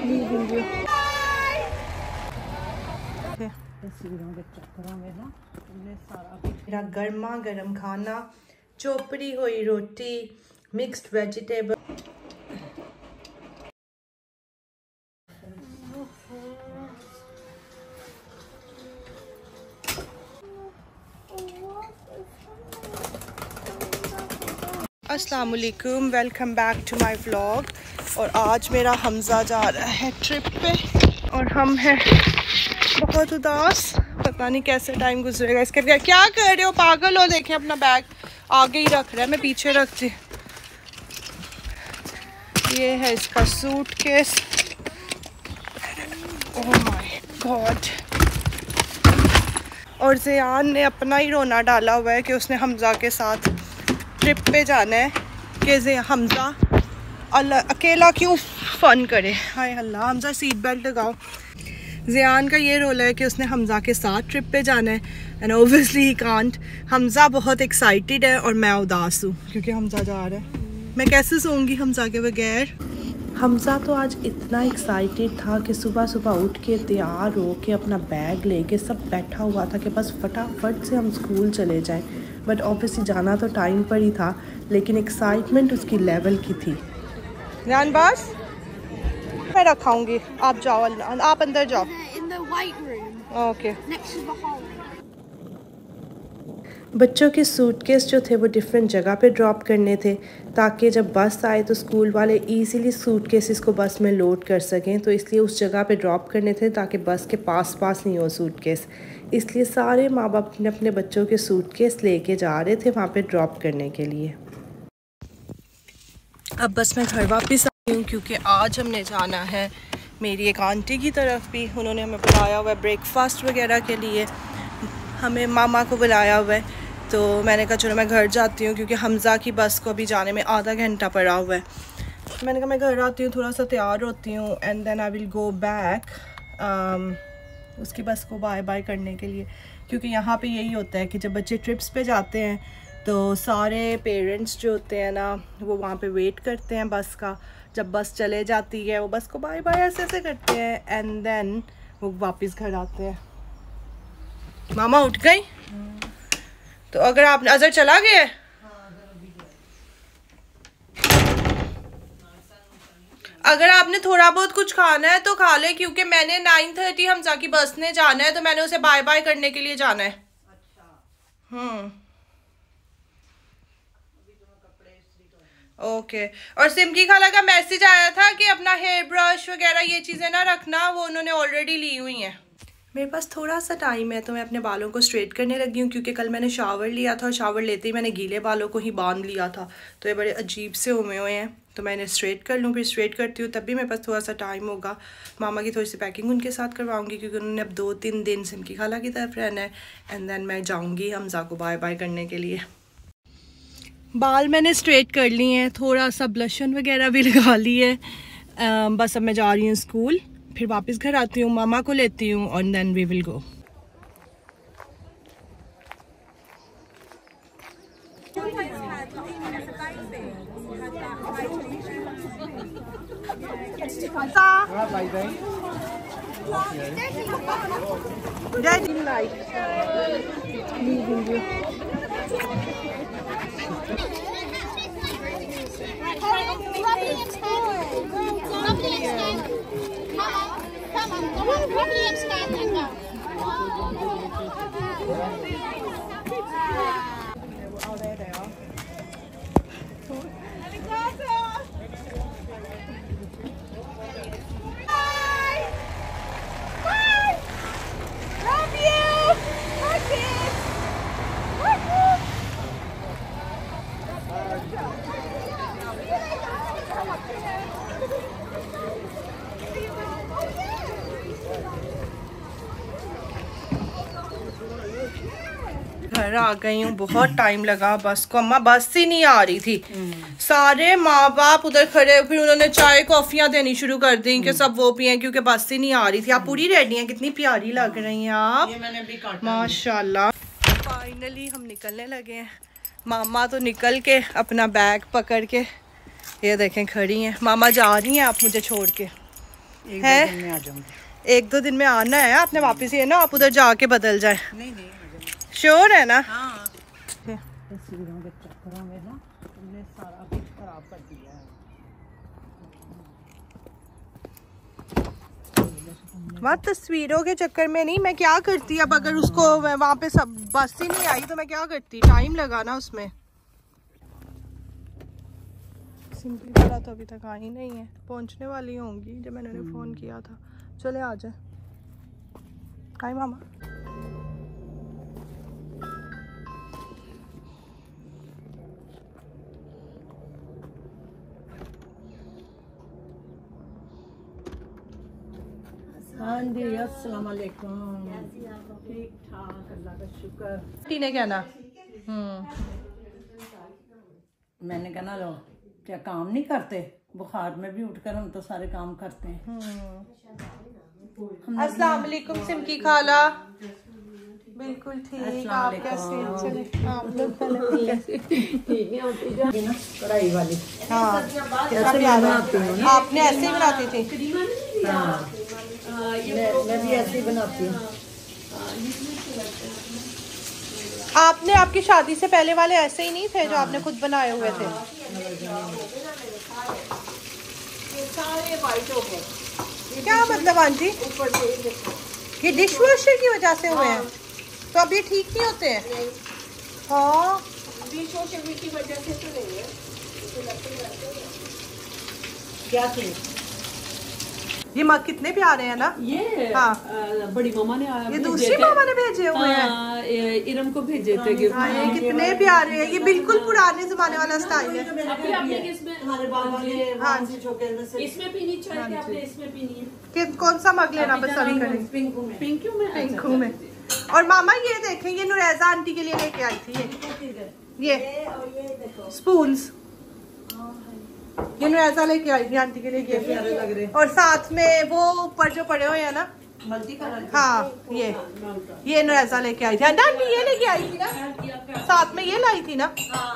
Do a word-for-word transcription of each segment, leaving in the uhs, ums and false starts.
मेरा गर्मा गर्म खाना, चोपड़ी हुई रोटी, मिक्स्ड वेजिटेबल। अस्सलाम वालेकुम, welcome back to my vlog. और आज मेरा हमज़ा जा रहा है ट्रिप पे और हम हैं बहुत उदास, पता नहीं कैसे टाइम गुजरेगा इसके लिए। क्या कर रहे हो, पागल हो? देखें अपना बैग आगे ही रख रहा है, मैं पीछे रखती। ये है इसका सूटकेस। Oh my God. और ज़ियान ने अपना ही रोना डाला हुआ है कि उसने हमज़ा के साथ ट्रिप पे जाना है, कि ज़े हमज़ा अल्लाह अकेला क्यों फ़न करे। हाय अल्लाह, हमज़ा सीट बेल्ट लगाओ। ज़ियान का ये रोल है कि उसने हमज़ा के साथ ट्रिप पे जाना है एंड ओबियसली ही कांट। हमज़ा बहुत एक्साइटेड है और मैं उदास हूँ क्योंकि हमज़ा जा रहा है। मैं कैसे सोऊंगी हमज़ा के बगैर। हमज़ा तो आज इतना एक्साइटेड था कि सुबह सुबह उठ के तैयार हो के अपना बैग लेके सब बैठा हुआ था कि बस फटाफट से हम स्कूल चले जाएं। बट ऑब्वियसली जाना तो टाइम पर ही था, लेकिन एक्साइटमेंट उसकी लेवल की थी। ध्यान बस मैं रखाऊंगी, आप जाओ, आप अंदर जाओ। ओके। बच्चों के सूटकेस जो थे वो डिफरेंट जगह पे ड्रॉप करने थे ताकि जब बस आए तो स्कूल वाले इजीली सूटकेसेस को बस में लोड कर सकें। तो इसलिए उस जगह पे ड्रॉप करने थे ताकि बस के पास पास नहीं हो सूटकेस। इसलिए सारे माँ बाप अपने अपने बच्चों के सूटकेस लेके जा रहे थे वहाँ पे ड्रॉप करने के लिए। अब बस मैं घर वापस आई हूँ क्योंकि आज हमने जाना है मेरी एक आंटी की तरफ भी। उन्होंने हमें बुलाया हुआ है ब्रेकफास्ट वगैरह के लिए, हमें मामा को बुलाया हुआ है। तो मैंने कहा चलो मैं घर जाती हूँ क्योंकि हमज़ा की बस को अभी जाने में आधा घंटा पड़ा हुआ है। तो मैंने कहा मैं घर आती हूँ, थोड़ा सा तैयार होती हूँ and then I will go back उसकी बस को बाय बाय करने के लिए। क्योंकि यहाँ पे यही होता है कि जब बच्चे ट्रिप्स पे जाते हैं तो सारे पेरेंट्स जो होते हैं ना वो वहाँ पे वेट करते हैं बस का। जब बस चले जाती है वो बस को बाय बाय ऐसे ऐसे करते हैं एंड देन वो वापस घर आते हैं। मामा उठ गई? तो अगर आप अजहर चला गया है? अगर आपने थोड़ा बहुत कुछ खाना है तो खा ले क्योंकि मैंने नाइन थर्टी हमज़ा की बस ने जाना है, तो मैंने उसे बाय बाय करने के लिए जाना है। Hmm okay. और सिमकी खाला का मैसेज आया था कि अपना हेयर ब्रश वगैरह ये चीज़ें ना रखना, वो उन्होंने ऑलरेडी ली हुई हैं। मेरे पास थोड़ा सा टाइम है तो मैं अपने बालों को स्ट्रेट करने लगी हूँ क्योंकि कल मैंने शावर लिया था और शावर लेते ही मैंने गीले बालों को ही बांध लिया था, तो ये बड़े अजीब से हुए हुए हैं। तो मैं इन्हें स्ट्रेट कर लूँ, फिर स्ट्रेट करती हूँ, तब भी मेरे पास थोड़ा सा टाइम होगा। मामा की थोड़ी सी पैकिंग उनके साथ करवाऊँगी क्योंकि उन्होंने अब दो तीन दिन सिमकी खाला की तरफ रहना है एंड देन मैं जाऊँगी हमज़ा को बाय बाय करने के लिए। बाल मैंने स्ट्रेट कर लिए हैं, थोड़ा सा ब्लशन वगैरह भी लगा ली है। बस अब मैं जा रही हूँ स्कूल, फिर वापस घर आती हूँ, मामा को लेती हूँ और देन वी विल गो। घर आ गई हूँ, बहुत टाइम लगा बस को। अम्मा बस ही नहीं आ रही थी, सारे माँ बाप उधर खड़े, फिर उन्होंने चाय कॉफियाँ देनी शुरू कर दी कि सब वो पिए क्योंकि बस ही नहीं आ रही थी। आप पूरी रेडी हैं, कितनी प्यारी लग रही हैं आप, ये मैंने भी काटा माशाल्लाह। फाइनली हम निकलने लगे हैं। मामा तो निकल के अपना बैग पकड़ के ये देखें खड़ी हैं। मामा जा रही हैं आप मुझे छोड़ के, एक दो दिन में आ जाऊंगी। एक दो दिन में आना है आपने वापस, ये ना आप उधर जाके बदल जाए। नहीं नहीं श्योर है ना? हाँ। तस्वीरों के चक्करों में ना तुमने सारा कुछ खराब कर दिया है। वहाँ तस्वीरों के चक्कर में नहीं, मैं क्या करती अब अगर उसको वहाँ पे सब बस ही नहीं आई तो मैं क्या करती, टाइम लगा ना उसमें। सिंपल वाला तो अभी तक आई नहीं है, पहुँचने वाली होंगी जब मैंने उन्हें फ़ोन किया था। चले आ जाए। हाय मामा। हाँ जी, अस्सलाम वालेकुम। ठीक ठाक, अल्लाह का शुक्र। टी ने क्या ना? हम्म मैंने कहना लो क्या काम नहीं करते, बुखार में भी उठकर हम तो सारे काम करते हैं। अस्सलाम वालेकुम सिमकी खाला। बिल्कुल ठीक, आप कैसे हैं? चले आप लोग पहले कैसे? कढ़ाई वाली। हाँ कैसे बनाती हूँ? आपने ऐसे ही बनाती थी? हाँ, मैं, मैं भी ऐसे ही बनाती हूँ। आपने आपकी शादी से पहले वाले ऐसे ही नहीं थे जो आपने खुद बनाए हुए थे? सारे वाइट हो गए। क्या मतलब आंटी? ऊपर से ये डिश वॉशर की वजह से हुए हैं? तो अब ये ठीक नहीं होते हैं? हाँ डिश वॉशर की वजह से तो नहीं है। क्या चीज? ये मग कितने प्यारे हैं ना? ये हाँ। आ, बड़ी मामा ने ये दूसरी मामा ने भेजे हुए हैं। हाँ, ये इरम को भेजे थे गिफ्ट। हाँ, ये कितने प्यारे हैं। ये बिल्कुल पुराने जमाने वाला स्टाइल है। अभी आपने किसमें? हमारे बाबा ने हाँ से चौके में से इसमें पीनी चाहिए कि आपने इसमें पीनी है? कि कौन सा मग लेना पसंद करें? पिंकू में। पिंकू में? पिंकू में। और मामा ये देखें, ये नुरैजा आंटी के लिए लेके आई थी ये ये स्पून्स। ये नुरैजा लेके आई थी आंटी के लिए ये प्यारे लग रहे। और साथ में वो ऊपर जो पड़े हुए हैं ना, मल्टी कलर। हाँ ये ये नुरैजा लेके आई थी। आंटी ये लेके आई थी ना, साथ में ये लाई थी ना।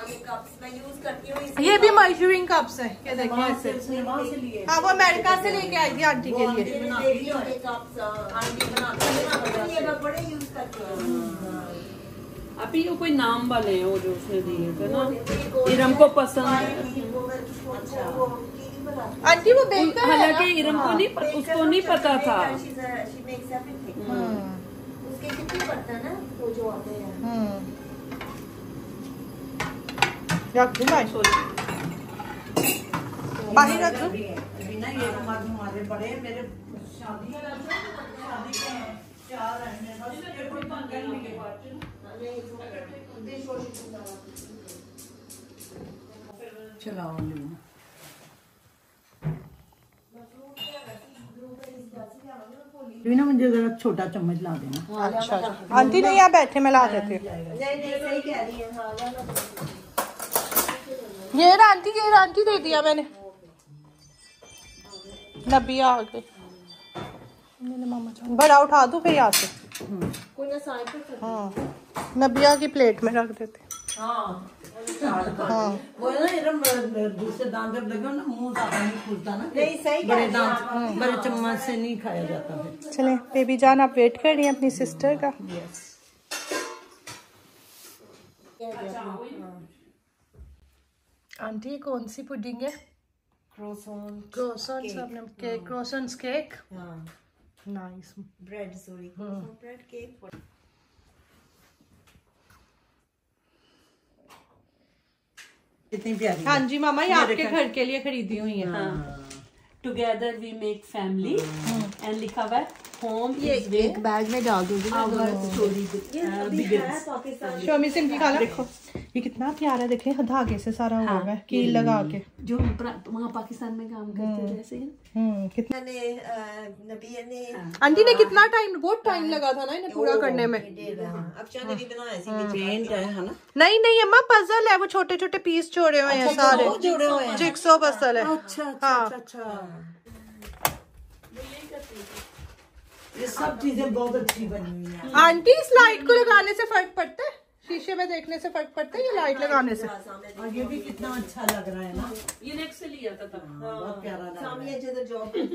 ये भी मेजरिंग कप्स है, ये देखिए ऐसे। हाँ वो अमेरिका से लेके आई थी आंटी के लिए। अभी वो कोई नाम वाले हैं वो जो उसने दिए थे ना, इरम को पसंद है। आंटी वो बेकर है ना? हालांकि इरम को नहीं, उसको नहीं पता था। उसके कितने पड़ता है ना वो जो आते हैं। रख दूँ मैं बाहर रख दूँ। बिना ये हमारे बड़े मेरे शादी शादी के चार हैं मेरे कोई पंगल नहीं के बाद चलाओ ना, मुझे जरा छोटा चम्मच ला देना। अच्छा आंटी नहीं यहाँ बैठे, मैं ला देती हूँ। ये रहा आंटी, ये रहा आंटी, दे दिया मैंने। नबिया आ गई। मामा जान बड़ा उठा दूँ फिर यहाँ से। हाँ नबिया की प्लेट में रख देते। हाँ वो ना इरम दूसरे दांत जब लगे ना मुंह ज्यादा नहीं खुलता ना, नहीं सही बड़े दांत बड़े चम्मच से नहीं खाया जाता है। चले बेबी जान, आप वेट कर रही हैं अपनी सिस्टर का? यस। आंटी ये कौन सी पुडिंग है? क्रोसॉन क्रोसॉन्स आपने केक, क्रोसॉन्स केक। हाँ nice. Bread sorry bread cake. कितनी प्यारी। हाँ जी मामा, ये आपके घर के लिए खरीदी हुई है। Together we make family and लिखा हुआ है होम ये एक बैग में डाल दूंगी। शोमी सिंह की खाला देखो, ये कितना प्यारा, देखे धागे से सारा हुआ है कील लगा के, जो वहाँ पाकिस्तान में काम करते थे ऐसे ही। हम्म कितना ने नबिया ने आंटी ने कितना टाइम, बहुत टाइम लगा था ना इन्हें पूरा करने में। अब चांदी भी बनाया सी पेंट है ना? नहीं नहीं अम्मा, पजल है, वो छोटे छोटे पीस जोड़े हुए हैं सारे, जुड़े हुए हैं। जिक्सो पजल है। अच्छा अच्छा अच्छा। ये सब चीजें बहुत अच्छी बनी हुई हैं। आंटी इस लाइट को लगाने से फर्क पड़ता है? शीशे में देखने से फर्क पड़ता है ये लाइट लगाने से? और ये भी कितना अच्छा लग रहा है ना। ये नेक्स्ट से लिया था तब। बहुत प्यारा लग रहा है। सामिया जिधर जॉब करती थी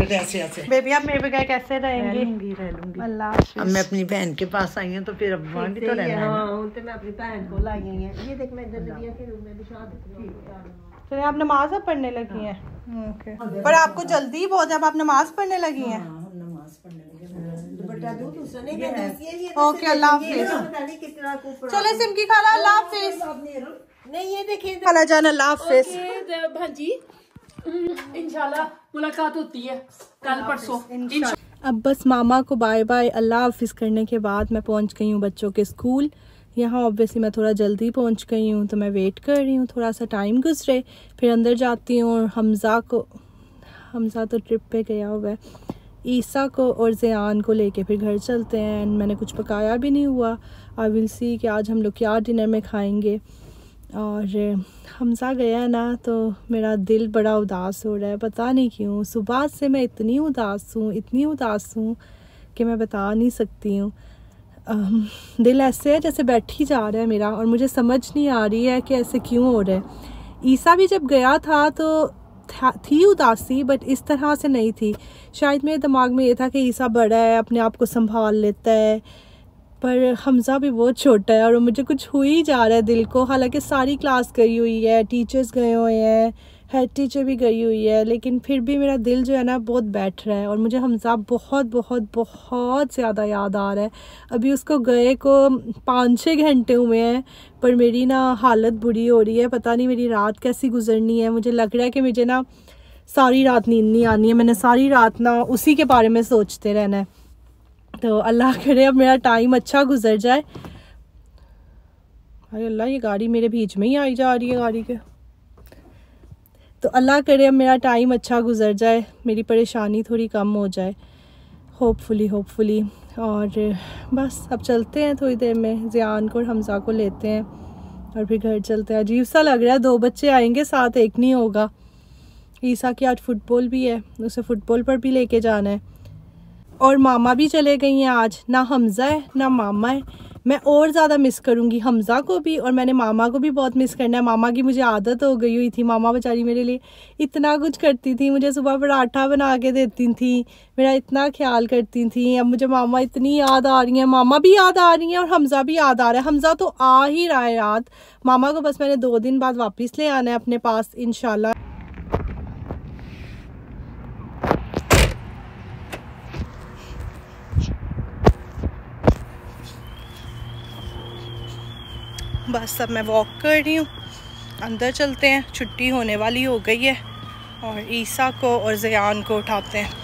अब ऐसे ऐसे बेबी आप मेरे बगैर कैसे रहेंगी? लूंगी रह लूंगी। अल्लाह अब हाफिज़। मैं अपनी बहन के पास आई हूँ तो फिर अब वहाँ भी तो रहना है ना। हाँ तो मैं अपनी बहन को लाई गई है। ये देख मैं इधर नबिया के रूम में भी शादी। तो आप नमाज अब पढ़ने लगी हैं? ओके। पर आपको जल्दी बहुत है, अब आप नमाज पढ़ने लगी हैं? हम नमाज पढ़ने लगे। दुपट्टा दूं तो सुने मैं ये ओके अल्लाह हाफिज़। पता नहीं कितना को चले सिमकी खाला, अल्लाह हाफिज़। नहीं ये देखिए खाला जान अल्लाह हाफिज़। ओके भाजी, इंशाल्लाह मुलाकात होती है कल परसों। अब बस मामा को बाय बाय अल्लाह हाफिज़ करने के बाद मैं पहुंच गई हूँ बच्चों के स्कूल। यहाँ ऑब्वियसली मैं थोड़ा जल्दी पहुंच गई हूँ तो मैं वेट कर रही हूँ, थोड़ा सा टाइम गुजरे फिर अंदर जाती हूँ। और हमज़ा को, हमज़ा तो ट्रिप पे गया हुआ है, ईसा को और ज़ियान को लेके फिर घर चलते हैं। एंड मैंने कुछ पकाया भी नहीं हुआ। आई विल सी कि आज हम लोग क्या डिनर में खाएंगे। और हमज़ा गया है ना तो मेरा दिल बड़ा उदास हो रहा है, पता नहीं क्यों। सुबह से मैं इतनी उदास हूँ, इतनी उदास हूँ कि मैं बता नहीं सकती हूँ। दिल ऐसे है जैसे बैठ ही जा रहा है मेरा, और मुझे समझ नहीं आ रही है कि ऐसे क्यों हो रहा है। ईसा भी जब गया था तो थी उदासी, बट इस तरह से नहीं थी। शायद मेरे दिमाग में ये था कि ईसा बड़ा है, अपने आप को संभाल लेता है, पर हमज़ा भी बहुत छोटा है और मुझे कुछ हो ही जा रहा है दिल को। हालांकि सारी क्लास गई हुई है, टीचर्स गए हुए हैं, हेड टीचर भी गई हुई है, लेकिन फिर भी मेरा दिल जो है ना बहुत बैठ रहा है। और मुझे हमज़ा बहुत बहुत बहुत ज़्यादा याद आ रहा है। अभी उसको गए को पाँच छः घंटे हुए हैं, पर मेरी ना हालत बुरी हो रही है। पता नहीं मेरी रात कैसी गुजरनी है। मुझे लग रहा है कि मुझे ना सारी रात नींद नहीं आनी है। मैंने सारी रात ना उसी के बारे में सोचते रहना है। तो अल्लाह करे अब मेरा टाइम अच्छा गुजर जाए। अरे अल्लाह, ये गाड़ी मेरे बीच में ही आई जा रही है गाड़ी के। तो अल्लाह करे अब मेरा टाइम अच्छा गुजर जाए, मेरी परेशानी थोड़ी कम हो जाए, होपफुली होपफुली। और बस अब चलते हैं थोड़ी देर में, ज़ियान को और हमज़ा को लेते हैं और फिर घर चलते हैं। अजीब सा लग रहा है, दो बच्चे आएंगे साथ, एक नहीं होगा। ईसा की आज फुटबॉल भी है, उसे फुटबॉल पर भी लेके जाना है। और मामा भी चले गई हैं आज, ना हमज़ा है ना मामा है। मैं और ज़्यादा मिस करूँगी हमज़ा को भी, और मैंने मामा को भी बहुत मिस करना है। मामा की मुझे आदत हो गई हुई थी, मामा बेचारी मेरे लिए इतना कुछ करती थी। मुझे सुबह पराठा बना के देती थी, मेरा इतना ख्याल करती थी। अब मुझे मामा इतनी याद आ रही है, मामा भी याद आ रही हैं और हमज़ा भी याद आ रहा है। हमज़ा तो आ ही रहा है याद। मामा को बस मैंने दो दिन बाद वापस ले आना है अपने पास इंशाल्लाह। बस अब मैं वॉक कर रही हूँ, अंदर चलते हैं। छुट्टी होने वाली हो गई है और ईसा को और ज़ियान को उठाते हैं।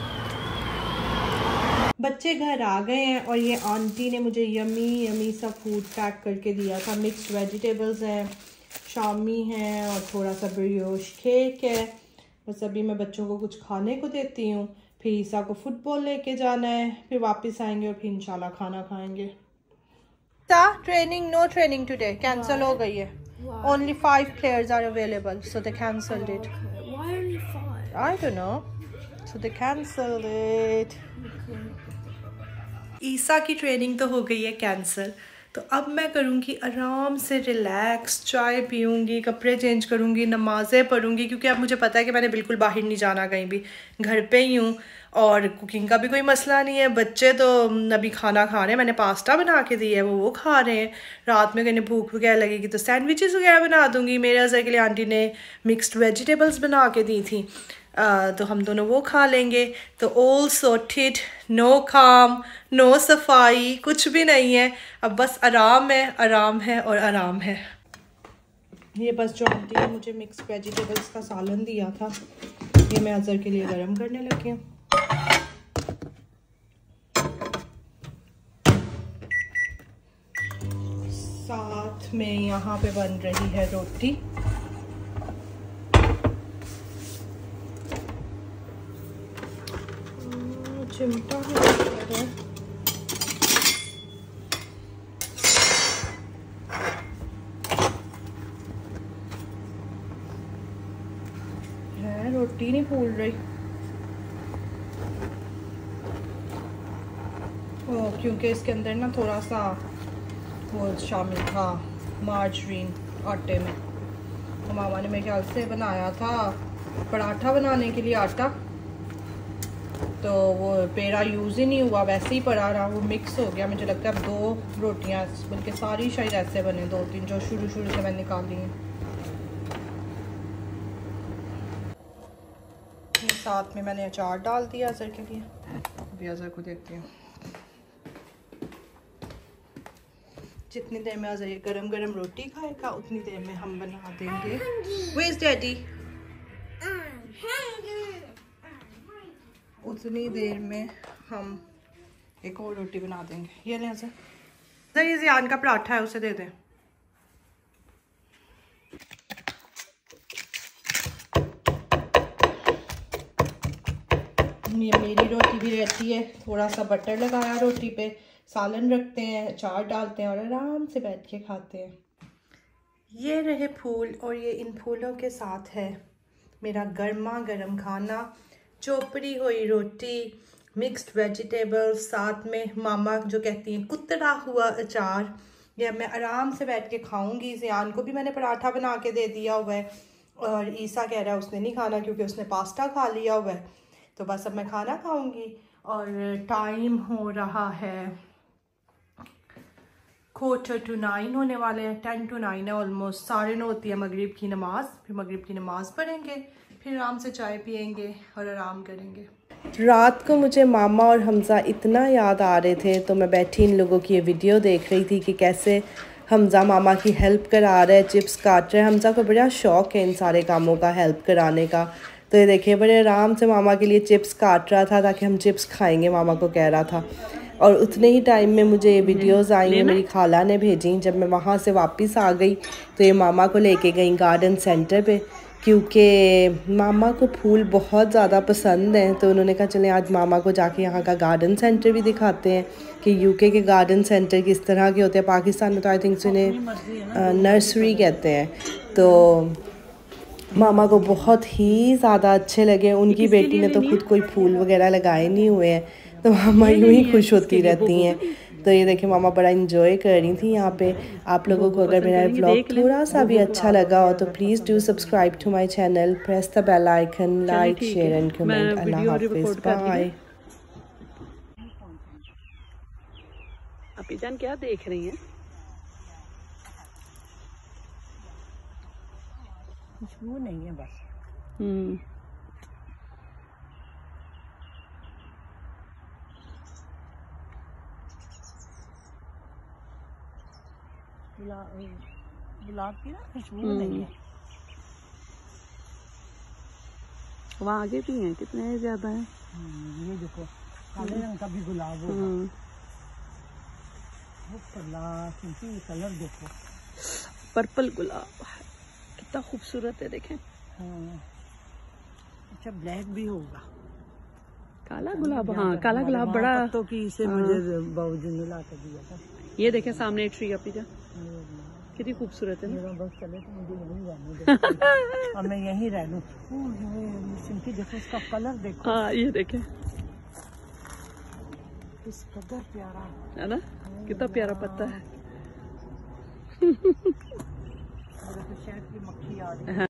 बच्चे घर आ गए हैं और ये आंटी ने मुझे यमी यमी सा फूड पैक करके दिया था। मिक्स्ड वेजिटेबल्स हैं, शामी हैं और थोड़ा सा ब्रियोश केक है। बस अभी मैं बच्चों को कुछ खाने को देती हूँ, फिर ईसा को फुटबॉल लेके जाना है, फिर वापस आएंगे और फिर इंशाल्लाह खाना खाएंगे। Training no training today cancel हो गई है। Only five players are available, so they cancelled it. Why only five? I don't know, so they cancelled it. ईसा की ट्रेनिंग तो हो गई है कैंसिल, तो अब मैं करूँगी आराम से रिलैक्स, चाय पीऊँगी, कपड़े चेंज करूँगी, नमाज़ें पढ़ूँगी, क्योंकि अब मुझे पता है कि मैंने बिल्कुल बाहर नहीं जाना कहीं भी, घर पे ही हूँ। और कुकिंग का भी कोई मसला नहीं है। बच्चे तो अभी खाना खा रहे हैं, मैंने पास्ता बना के दी है, वो वो खा रहे हैं। रात में कहीं भूख वगैरह लगेगी तो सैंडविचेस वगैरह बना दूँगी। मेरे अज़र के लिए आंटी ने मिक्स्ड वेजिटेबल्स बना के दी थी, आ, तो हम दोनों वो खा लेंगे। तो ऑल सॉर्टेड, नो काम, नो सफाई, कुछ भी नहीं है। अब बस आराम है, आराम है और आराम है। ये बस जो आंटी ने मुझे मिक्स्ड वेजिटेबल्स का सालन दिया था, ये मैं अज़र के लिए गर्म करने लगी हूँ। साथ में यहाँ पे बन रही है रोटी। चिमटा है, है रोटी नहीं फूल रही। ओ, क्योंकि इसके अंदर ना थोड़ा सा वो शामिल था मार्जरीन आटे में, तो मामा ने मेरे ख्याल से बनाया था पराठा बनाने के लिए आटा, तो वो पेड़ा यूज़ ही नहीं हुआ, वैसे ही पड़ा रहा, वो मिक्स हो गया। मुझे लगता है अब दो रोटियां, बल्कि सारी शायद ऐसे बने, दो तीन जो शुरू शुरू से मैंने निकाली हैं। साथ में मैंने अचार डाल दिया अज़हर के लिए, अभी अज़हर को देखती हूँ। जितनी देर में अज़हर ये गरम गरम रोटी खाएगा उतनी देर में हम बना देंगे। Where's Daddy? उतनी देर में हम एक और रोटी बना देंगे। ये लें अज़हर, अज़हर ये ज़ियान का पराठा है, उसे दे दें। ये मेरी रोटी भी रहती है, थोड़ा सा बटर लगाया रोटी पे, सालन रखते हैं, अचार डालते हैं और आराम से बैठ के खाते हैं। ये रहे फूल और ये इन फूलों के साथ है मेरा गर्मा गर्म खाना, चोपड़ी हुई रोटी, मिक्स्ड वेजिटेबल्स, साथ में मामा जो कहती हैं कुतरा हुआ अचार। ये मैं आराम से बैठ के खाऊंगी। ज़ियान को भी मैंने पराठा बना के दे दिया हुआ है और ईसा कह रहा है उसने नहीं खाना क्योंकि उसने पास्ता खा लिया हुआ है, तो बस अब मैं खाना खाऊंगी। और टाइम हो रहा है क्वार्टर टू नाइन होने वाले हैं, टेन टू नाइन है ऑलमोस्ट। साढ़े नौ होती है मगरिब की नमाज़, फिर मगरिब की नमाज़ पढ़ेंगे, फिर आराम से चाय पियेंगे और आराम करेंगे। रात को मुझे मामा और हमज़ा इतना याद आ रहे थे, तो मैं बैठी इन लोगों की ये वीडियो देख रही थी कि कैसे हमज़ा मामा की हेल्प करा रहे हैं, चिप्स काट रहे हैं। हमज़ा को बड़ा शौक़ है इन सारे कामों का, हेल्प कराने का। तो ये देखिए बड़े आराम से मामा के लिए चिप्स काट रहा था ताकि हम चिप्स खाएंगे, मामा को कह रहा था। और उतने ही टाइम में मुझे ये वीडियोज़ आई हैं, मेरी खाला ने भेजी। जब मैं वहाँ से वापस आ गई तो ये मामा को लेके गई गार्डन सेंटर पे, क्योंकि मामा को फूल बहुत ज़्यादा पसंद हैं। तो उन्होंने कहा चलें आज मामा को जाके यहाँ का गार्डन सेंटर भी दिखाते हैं कि यूके के गार्डन सेंटर किस तरह के होते हैं। पाकिस्तान में तो आई थिंक इन्हें नर्सरी कहते हैं। तो मामा को बहुत ही ज़्यादा अच्छे लगे। उनकी बेटी ने तो खुद कोई फूल वगैरह लगाए नहीं हुए हैं, तो मामा यूँ ही खुश होती रहती हैं। तो ये देखिए मामा बड़ा इंजॉय कर रही थी यहाँ पे। आप लोगों को अगर मेरा व्लॉग थोड़ा सा भी अच्छा लगा हो तो please do subscribe to my channel, press the bell icon, like share and comment. अल्लाह हाफिज़, बाय। अपी जान क्या देख रही हैं? खुशबू नहीं है बस। हम्म गुलाब की ना खुशबू नहीं है। वहाँ आगे भी हैं, कितने ज्यादा है। ये देखो काले रंग का भी गुलाब होगा। वो कलर देखो, पर्पल गुलाब कितना खूबसूरत है, देखें। हाँ। अच्छा ब्लैक भी होगा, काला गुलाब। हाँ काला गुलाब बड़ा तो कि इसे मुझे बाबूजी ने ला कर दिया था। ये देखें सामने एक ट्री अपी जा, कितनी खूबसूरत है ना। बस चले तो मुझे यहीं रहने दो और मैं यहीं रह लूं। सिंपी देखो इसका कलर देखो। हाँ ये देखें इस कदर प्यारा है ना, कितना प्यारा पत्ता है। मेरे तो शहद की मक्खी आ रही है।